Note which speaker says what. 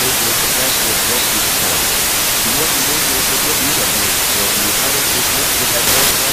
Speaker 1: was the password rescue account. You want to know your WWW, your entire business would have